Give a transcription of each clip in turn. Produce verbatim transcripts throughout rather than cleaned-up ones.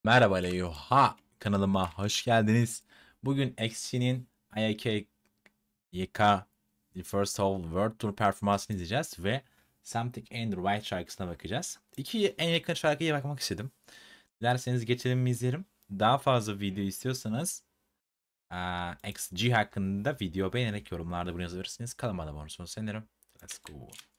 Merhaba Leyuha kanalıma hoş geldiniz. Bugün X G'nin I A K Y K The First of World Tour performansını izleyeceğiz ve Something Ain't Right şarkısına bakacağız. İki en yakın şarkıya bakmak istedim. Dilerseniz geçelim mi izleyelim. Daha fazla video istiyorsanız X G hakkında video beğenerek yorumlarda bunu yazabilirsiniz. Kanalıma abone olursanız sevinirim. Let's go.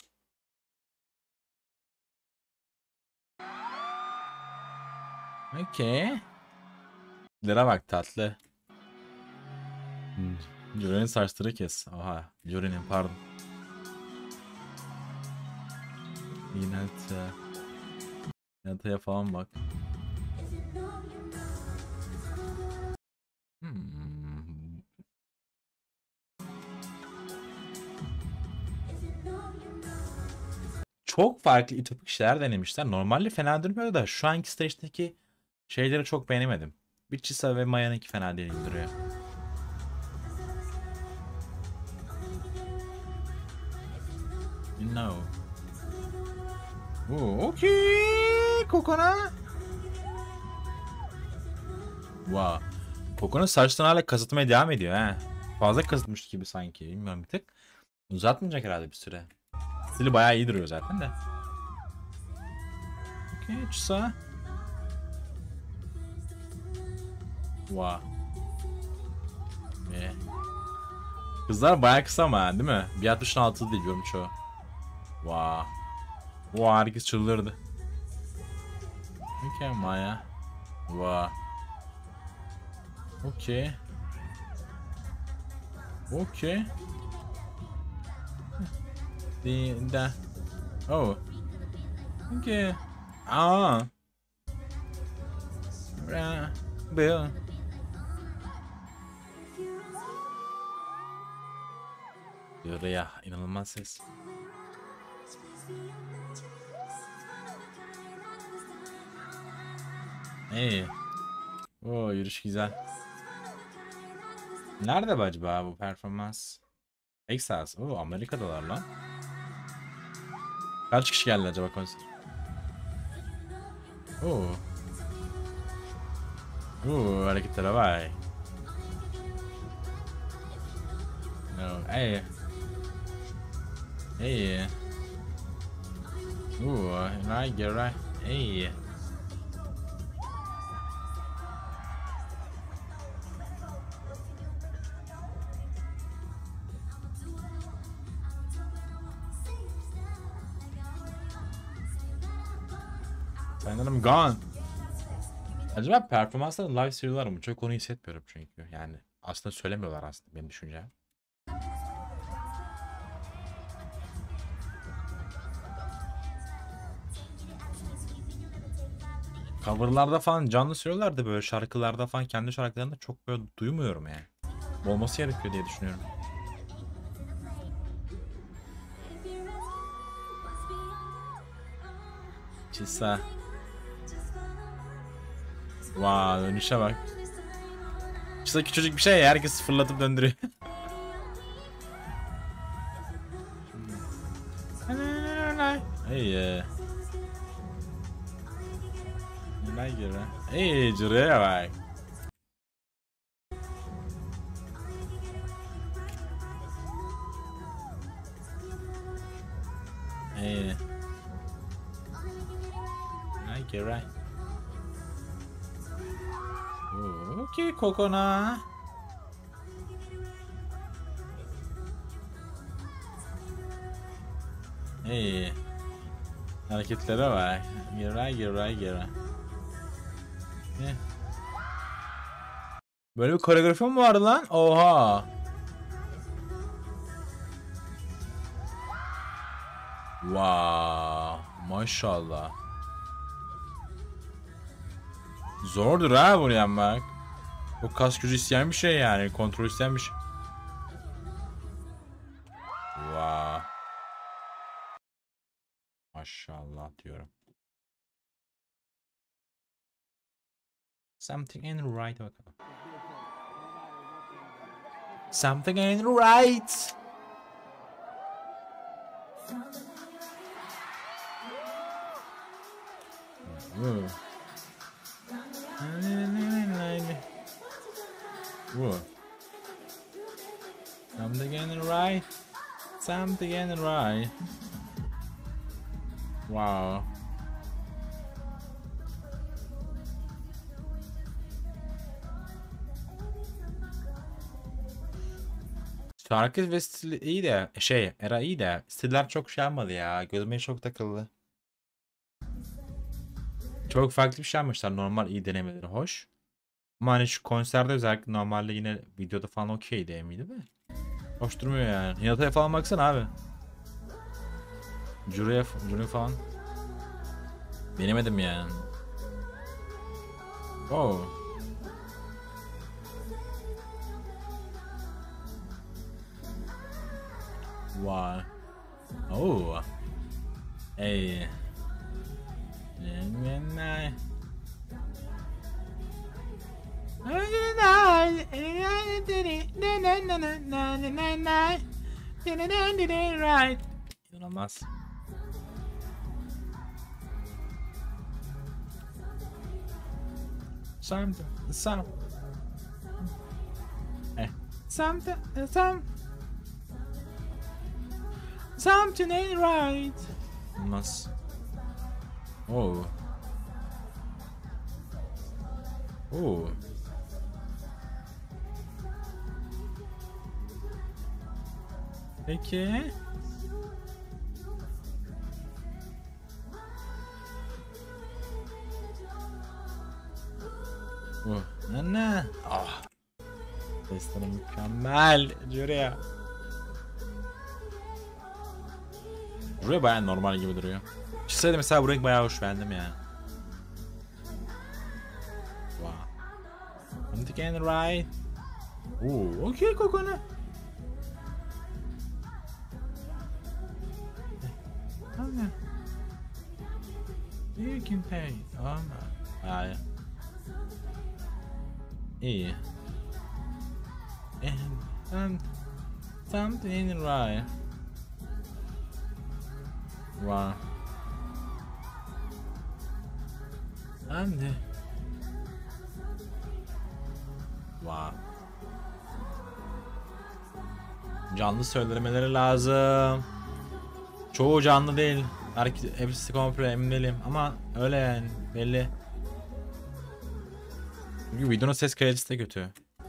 Okay. Lira bak tatlı. Hmm. Jory'nin saçları kes. Oha. Jory'nin pardon. Hinata. Hinata'ya falan bak. Hmm. Çok farklı ütopik şeyler denemişler. Normalde fena durmuyor da şu anki stage'deki şeyleri çok beğenemedim. Bir Chisa ve Maya'nınki fena değil duruyor. No. Oo, okay. Kokona. Wow. Kokona saçtan hala kazıtmaya devam ediyor ha. Fazla kazıtmış gibi sanki. Bilmiyorum bir tık. Uzatmayacak herhalde bir süre. Stili bayağı iyi duruyor zaten de. Okay, Chisa. Wow. Ve kızlar bayağı kısa ama değil mi? bir altmış altı değil diyorum çoğu. Wow. Wow, herkes çıldırdı. Okay Maya. Wow. Okay. Okay. The, the. Oh. Okay. Aa. Ra. Bill. Diyor ya, inanılmaz ses. İyi. Oo, yürüyüş güzel. Nerede bu acaba bu performans? Texas. Oo, Amerika'dalar lan. Kaç kişi geldi acaba konser? Oo. Oo, hareketlere vay. No. Hey. Hey. Ooh, right, get right. Hey. Sanırım gone. Acaba performanslarda live seriyorlar mı? Çok onu hissetmiyorum çünkü. Yani aslında söylemiyorlar aslında benim düşüncem. Coverlarda falan canlı söylüyorlar da böyle şarkılarda falan kendi şarkılarında çok böyle duymuyorum yani. Olması gerekiyor diye düşünüyorum. Çisa. Vaa, wow, dönüşe bak. Çisa küçücük bir şey ya, herkes fırlatıp döndürüyor. Hey. Ne göre? Hey, cıraya bak. Hey. Ne göre? Okay, Kokona. Hey. Hareketlere bak. Gire gire gire. Böyle bir koreografi mi vardı lan? Oha. Wow. Maşallah. Zordur ha bunu yapmak. O kas gücü isteyen bir şey yani. Kontrol isteyen bir şey. Wow. Maşallah diyorum. Something ain't right bakalım. Something ain't right. Hmm. Whoa. Something ain't right. Something ain't right. Wow. Şarkı ve stil iyi de şey era iyi de stiller çok şey yapmadı ya. Gözüme çok takıldı. Çok farklı bir şey yapmışlar. Normal iyi denemeleri hoş. Ama hani şu konserde özellikle normalde yine videoda falan okey değil miydi de? Hoş durmuyor yani. Hinata'ya falan baksana abi. Juro'ya Juro falan. Denemedim yani. Oh. Wow. Oh. Hey. Right. İnanılmaz. Something, some, eh, something, some, something ain't right. İnanılmaz. Oh. Oh. Peki. Oh. Anne. Ah. Sesleri mükemmel. Juro'ya. Buraya bayağı normal gibi duruyor. Çizseydi mesela burayı bayağı hoş beğendim ya. Wow. Something ain't right. Oo, okay kokona. Anne. You can pay. Ama. Hayır. İyi. And something ain't right. Wow. Anne. Wow. Canlı söylemeleri lazım. Çoğu canlı değil. Belki hepsi komple emin değilim ama öyle yani belli. Çünkü videonun ses kalitesi de kötü.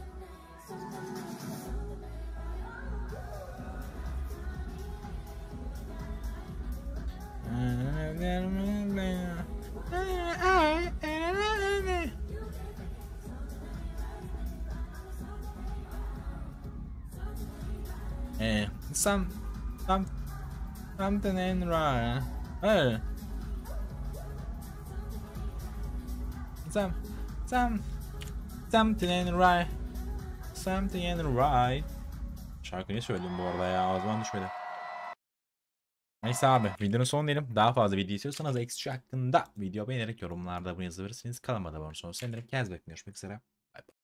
Eh, some, some, something ain't right. Hey, some, some, something ain't right. Something ain't right. Şarkıyı söyledim bu arada ya, ağzıma düşmedi. Neyse abi, videonun sonu diyelim. Daha fazla video istiyorsanız X hakkında video beğenerek yorumlarda bunu yazabilirsiniz. Kanalıma da abone olursanız sevinirim. Kendinize bakın, görüşmek üzere. Bye bye.